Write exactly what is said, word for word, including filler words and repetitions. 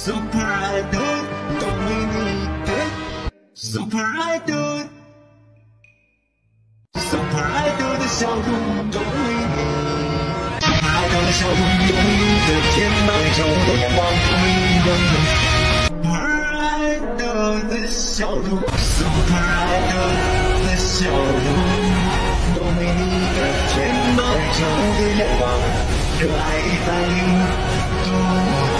Super Idol， 懂你的 Super Idol。Super Idol 的笑容，懂你。Super Idol 的笑容，懂你的天马行空的眼光，懂你的。Super Idol 的笑容 ，Super Idol 的笑容，懂你的天马行空的眼光，热爱一百零度。